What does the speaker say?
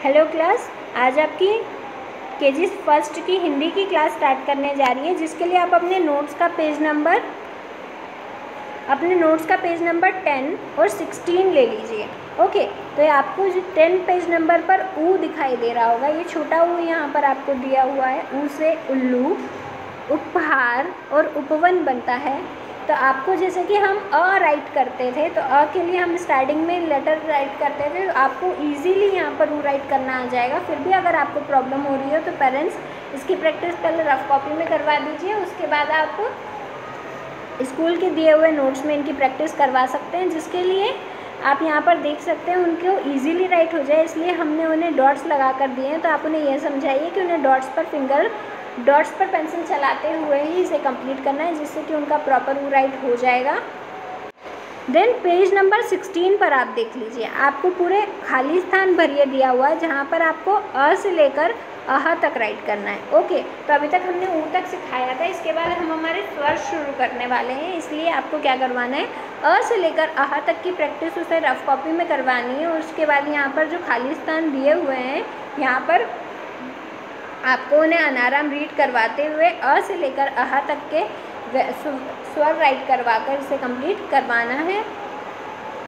Hello class, आज आपकी KG first की हिंदी की क्लास स्टार्ट करने जा रही है, जिसके लिए आप अपने नोट्स का पेज नंबर 10 और 16 ले लीजिए। ओके, तो आपको जो 10 पेज नंबर पर ऊ दिखाई दे रहा होगा, ये छोटा ऊ यहाँ पर आपको दिया हुआ है। ऊ से उल्लू, उपहार और उपवन बनता है। तो आपको जैसे कि हम अ राइट करते थे, तो अ के लिए हम स्टार्टिंग में लेटर राइट करते थे, तो आपको इजीली यहाँ पर ऊ राइट करना आ जाएगा। फिर भी अगर आपको प्रॉब्लम हो रही है तो पेरेंट्स इसकी प्रैक्टिस पहले रफ कॉपी में करवा दीजिए, उसके बाद आप स्कूल के दिए हुए नोट्स में इनकी प्रैक्टिस करवा सकते हैं, जिसके लिए आप यहाँ पर देख सकते हैं उनको इजीली राइट हो जाए, इसलिए हमने उन्हें डॉट्स लगा कर दिए हैं। तो आप उन्हें यह समझाइए कि उन्हें डॉट्स पर पेंसिल चलाते हुए ही इसे कंप्लीट करना है, जिससे कि उनका प्रॉपर राइट हो जाएगा। देन पेज नंबर 16 पर आप देख लीजिए, आपको पूरे खाली स्थान भरिए दिया हुआ है, जहाँ पर आपको अ से लेकर अह तक राइट करना है। ओके, तो अभी तक हमने ऊ तक सिखाया था, इसके बाद हम हमारे स्वर शुरू करने वाले हैं, इसलिए आपको क्या करवाना है, अ से लेकर अह तक की प्रैक्टिस उसे रफ कॉपी में करवानी है। और उसके बाद यहाँ पर जो खाली स्थान दिए हुए हैं, यहाँ पर आपको उन्हें अनाराम रीड करवाते हुए अ से लेकर अह तक के स्वर राइट करवा कर इसे कंप्लीट करवाना है।